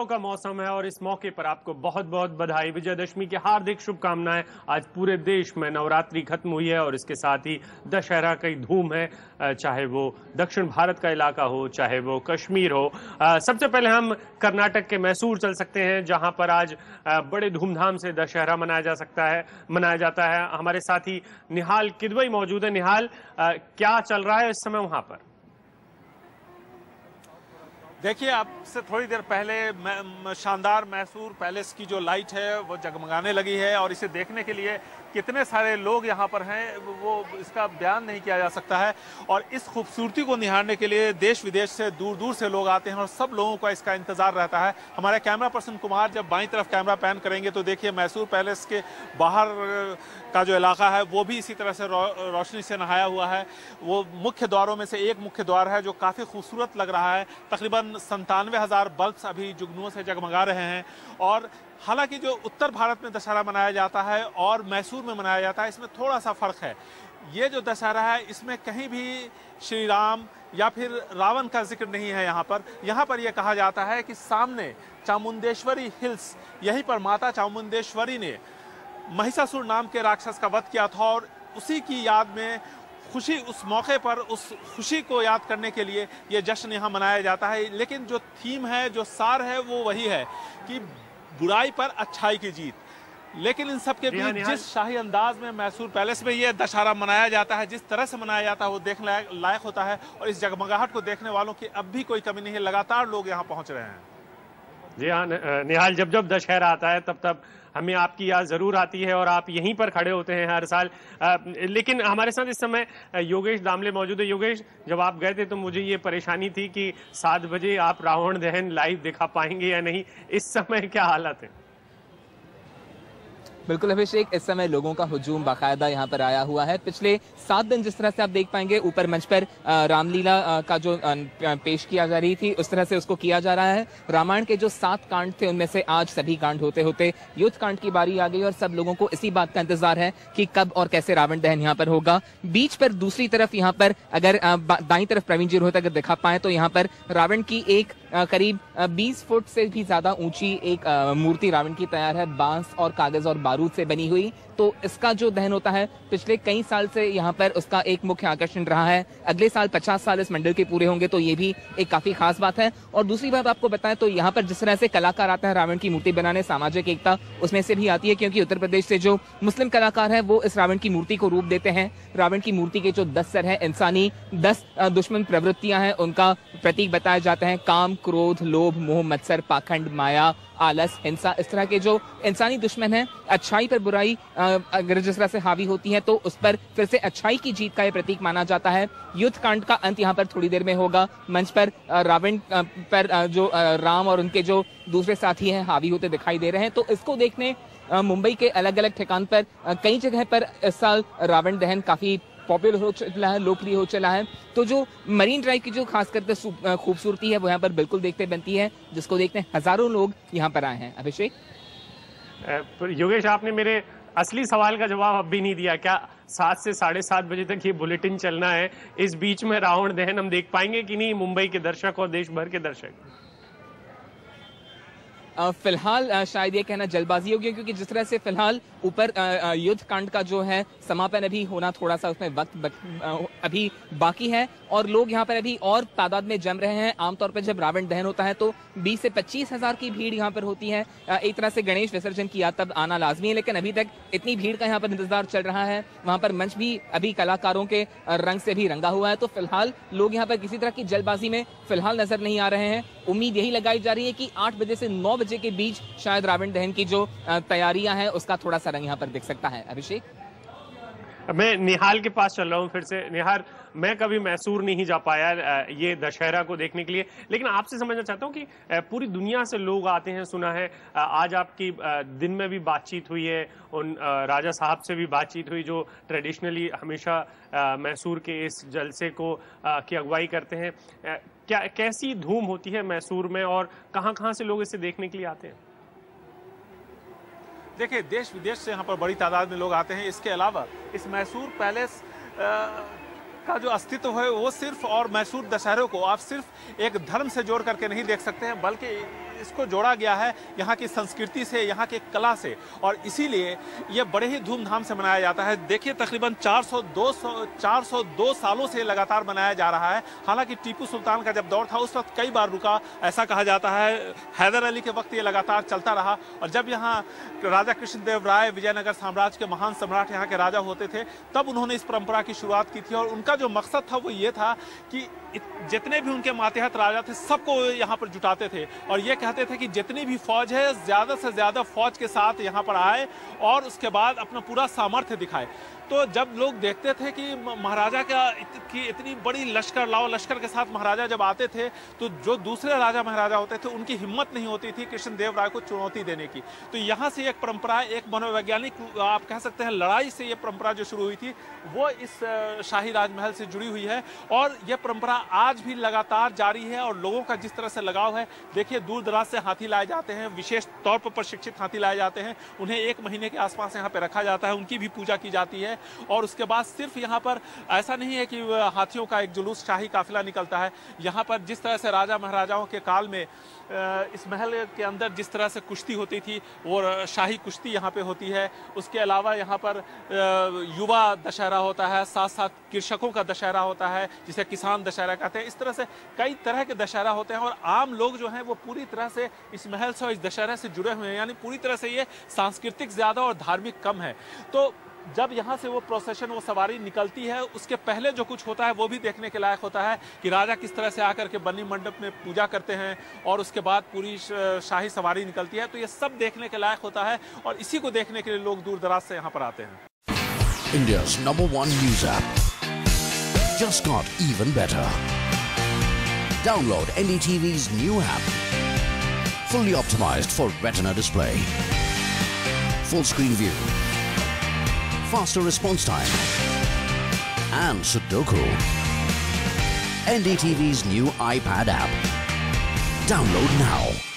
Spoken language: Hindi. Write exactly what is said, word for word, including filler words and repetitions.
उत्सव का मौसम है और इस मौके पर आपको बहुत बहुत बधाई। विजयदशमी की हार्दिक शुभकामनाएं। आज पूरे देश में नवरात्रि खत्म हुई है और इसके साथ ही दशहरा की धूम है, चाहे वो दक्षिण भारत का इलाका हो, चाहे वो कश्मीर हो। सबसे पहले हम कर्नाटक के मैसूर चल सकते हैं, जहां पर आज बड़े धूमधाम से दशहरा मनाया जा सकता है मनाया जाता है। हमारे साथ ही निहाल किदवई मौजूद है। निहाल, क्या चल रहा है इस समय वहां पर? देखिए, आपसे थोड़ी देर पहले शानदार मैसूर पैलेस की जो लाइट है वो जगमगाने लगी है और इसे देखने के लिए कितने सारे लोग यहाँ पर हैं वो इसका बयान नहीं किया जा सकता है। और इस खूबसूरती को निहारने के लिए देश विदेश से दूर दूर से लोग आते हैं और सब लोगों का इसका इंतजार रहता है। हमारे कैमरा पर्सन कुमार जब बाईं तरफ कैमरा पैन करेंगे तो देखिए मैसूर पैलेस के बाहर का जो इलाका है वो भी इसी तरह से रो, रोशनी से नहाया हुआ है। वो मुख्य द्वारों में से एक मुख्य द्वार है जो काफ़ी खूबसूरत लग रहा है। तकरीबन संतानवे हजार बल्ब्स अभी जुगनुओं से जगमगा रहे हैं। और हालांकि जो उत्तर भारत में दशहरा मनाया जाता है और मैसूर में मनाया जाता है, इसमें थोड़ा सा फर्क है। ये जो दशहरा है इसमें कहीं भी श्री राम या फिर रावण का जिक्र नहीं है। यहाँ पर यहाँ पर यह कहा जाता है कि सामने चामुंडेश्वरी हिल्स, यहीं पर माता चामुंडेश्वरी ने महिषासुर नाम के राक्षस का वध किया था और उसी की याद में खुशी, उस मौके पर उस खुशी को याद करने के लिए ये जश्न यहाँ मनाया जाता है। लेकिन जो थीम है, जो सार है, वो वही है कि बुराई पर अच्छाई की जीत। लेकिन इन सब के बीच जिस शाही अंदाज में मैसूर पैलेस में ये दशहरा मनाया जाता है, जिस तरह से मनाया जाता है, वो देखने लायक होता है। और इस जगमगाहट को देखने वालों की अब भी कोई कमी नहीं है, लगातार लोग यहाँ पहुंच रहे हैं। जी हाँ निहाल, जब जब दशहरा आता है तब तब हमें आपकी याद जरूर आती है और आप यहीं पर खड़े होते हैं हर साल। आ, लेकिन हमारे साथ इस समय योगेश दामले मौजूद है। योगेश, जब आप गए थे तो मुझे ये परेशानी थी कि सात बजे आप रावण दहन लाइव दिखा पाएंगे या नहीं। इस समय क्या हालत है? बिल्कुल अभिषेक, इस समय लोगों का हुजूम बाकायदा यहाँ पर आया हुआ है। पिछले सात दिन जिस तरह से आप देख पाएंगे ऊपर मंच पर रामलीला का जो पेश किया जा रही थी, उस तरह से उसको किया जा रहा है। रामायण के जो सात कांड थे उनमें से आज सभी कांड होते होते युद्ध कांड की बारी आ गई और सब लोगों को इसी बात का इंतजार है कि कब और कैसे रावण दहन यहाँ पर होगा। बीच पर दूसरी तरफ यहाँ पर अगर दाई तरफ प्रवीण जी रोहतक अगर दिखा पाए तो यहाँ पर रावण की एक करीब बीस फुट से भी ज्यादा ऊंची एक मूर्ति रावण की तैयार है, बांस और कागज और बारूद से बनी हुई। तो इसका जो दहन होता है पिछले कई साल से यहाँ पर उसका एक मुख्य आकर्षण रहा है। अगले साल पचास साल इस मंडल के पूरे होंगे तो ये भी एक काफी खास बात है। और दूसरी बात आपको बताएं तो यहाँ पर जिस तरह से कलाकार आता है रावण की मूर्ति बनाने, सामाजिक एकता उसमें से भी आती है, क्योंकि उत्तर प्रदेश से जो मुस्लिम कलाकार है वो इस रावण की मूर्ति को रूप देते हैं। रावण की मूर्ति के जो दस सर है, इंसानी दस दुश्मन प्रवृत्तियां हैं, उनका प्रतीक बताए जाते हैं। काम, क्रोध, लोभ, मोह, मत्सर, पाखंड, माया, आलस, हिंसा, इस तरह के जो इंसानी दुश्मन हैं। अच्छाई पर बुराई अगर जिस तरह से हावी होती है तो उस पर फिर से अच्छाई की जीत का यह प्रतीक माना जाता है। युद्ध कांड का अंत यहाँ पर थोड़ी देर में होगा। मंच पर रावण पर जो राम और उनके जो दूसरे साथी हैं हावी होते दिखाई दे रहे हैं। तो इसको देखने मुंबई के अलग अलग ठिकान पर कई जगह पर इस साल रावण दहन काफी पॉपुलर हो चला है, लोकप्रिय हो चला है। तो जो मरीन ड्राइव की जो खास करके खूबसूरती है वो यहाँ पर बिल्कुल देखते बनती है, जिसको देखने हजारों लोग यहाँ पर आए हैं। अभिषेक, योगेश, आपने मेरे असली सवाल का जवाब अब भी नहीं दिया। क्या सात से साढ़े सात बजे तक ये बुलेटिन चलना है? इस बीच में रावण दहन हम देख पाएंगे कि नहीं, मुंबई के दर्शक और देश भर के दर्शक? फिलहाल शायद ये कहना जल्दबाजी होगी, क्योंकि जिस तरह से फिलहाल ऊपर युद्ध कांड का जो है समापन अभी होना थोड़ा सा उसमें वक्त अभी बाकी है और लोग यहाँ पर अभी और तादाद में जम रहे हैं। आमतौर पर जब रावण दहन होता है तो बीस से पच्चीस हजार की भीड़ यहाँ पर होती है। एक तरह से गणेश विसर्जन किया तब आना लाजमी है, लेकिन अभी तक इतनी भीड़ का यहाँ पर इंतजार चल रहा है। वहाँ पर मंच भी अभी कलाकारों के रंग से भी रंगा हुआ है। तो फिलहाल लोग यहाँ पर किसी तरह की जल्दबाजी में फिलहाल नजर नहीं आ रहे हैं। उम्मीद यही लगाई जा रही है कि आठ बजे से नौ बजे के बीच शायद रावण दहन की जो तैयारियां हैं उसका थोड़ा सा रंग यहाँ पर दिख सकता है। अभिषेक, मैं निहाल के पास चल रहा हूँ फिर से। निहाल, मैं कभी मैसूर नहीं जा पाया ये दशहरा को देखने के लिए, लेकिन आपसे समझना चाहता हूँ कि पूरी दुनिया से लोग आते हैं। सुना है आज आपकी दिन में भी बातचीत हुई है, उन राजा साहब से भी बातचीत हुई जो ट्रेडिशनली हमेशा मैसूर के इस जलसे को की अगुवाई करते हैं। क्या कैसी धूम होती है मैसूर में और कहाँ कहाँ से लोग इसे देखने के लिए आते हैं? देखिए, देश विदेश से यहाँ पर बड़ी तादाद में लोग आते हैं। इसके अलावा इस मैसूर पैलेस आ, का जो अस्तित्व है वो सिर्फ और मैसूर दशहरे को आप सिर्फ एक धर्म से जोड़ करके नहीं देख सकते हैं, बल्कि इसको जोड़ा गया है यहाँ की संस्कृति से, यहाँ की कला से, और इसीलिए ये बड़े ही धूमधाम से मनाया जाता है। देखिए तकरीबन चार सौ दो सालों से लगातार मनाया जा रहा है। हालांकि टीपू सुल्तान का जब दौर था उस वक्त कई बार रुका, ऐसा कहा जाता है। हैदर अली के वक्त ये लगातार चलता रहा, और जब यहाँ राजा कृष्णदेव राय विजयनगर साम्राज्य के महान सम्राट यहाँ के राजा होते थे, तब उन्होंने इस परंपरा की शुरुआत की थी। और उनका जो मकसद था वो ये था कि जितने भी उनके मातहत राजा थे सबको यहाँ पर जुटाते थे, और ये कहते थे कि जितनी भी फौज है ज़्यादा से ज़्यादा फौज के साथ यहाँ पर आए और उसके बाद अपना पूरा सामर्थ्य दिखाए। तो जब लोग देखते थे कि महाराजा का इत, की इतनी बड़ी लश्कर लाओ लश्कर के साथ महाराजा जब आते थे, तो जो दूसरे राजा महाराजा होते थे उनकी हिम्मत नहीं होती थी कृष्णदेव राय को चुनौती देने की। तो यहाँ से एक परंपरा, एक मनोवैज्ञानिक आप कह सकते हैं लड़ाई से ये परंपरा जो शुरू हुई थी वो इस शाही राजमहल से जुड़ी हुई है, और यह परंपरा आज भी लगातार जारी है। और लोगों का जिस तरह से लगाव है, देखिए दूर दराज से हाथी लाए जाते हैं, विशेष तौर पर प्रशिक्षित हाथी लाए जाते हैं, उन्हें एक महीने के आसपास यहाँ पे रखा जाता है, उनकी भी पूजा की जाती है। और उसके बाद सिर्फ यहाँ पर ऐसा नहीं है कि हाथियों का एक जुलूस शाही काफिला निकलता है, यहाँ पर जिस तरह से राजा महाराजाओं के काल में इस महल के अंदर जिस तरह से कुश्ती होती थी वो शाही कुश्ती यहाँ पे होती है। उसके अलावा यहाँ पर युवा दशहरा होता है, साथ साथ कृषकों का दशहरा होता है जिसे किसान दशहरा कहते हैं। इस तरह से कई तरह के दशहरा होते हैं, और आम लोग जो हैं वो पूरी तरह से इस महल से और इस दशहरा से जुड़े हुए हैं, यानी पूरी तरह से ये सांस्कृतिक ज़्यादा और धार्मिक कम है। तो जब यहाँ से वो प्रोसेशन, वो सवारी निकलती है, उसके पहले जो कुछ होता है वो भी देखने के लायक होता है कि राजा किस तरह से आकर के बन्नी मंडप में पूजा करते हैं, और उसके बाद पूरी शाही सवारी निकलती है। तो ये सब देखने के लायक होता है, और इसी को देखने के लिए लोग दूर दराज से यहाँ पर आते हैं। India's number one news app just got even better. Download N D T V's new app, fully optimized for Retina display, full screen view, faster response time, and Sudoku. N D T V's new iPad app. Download now.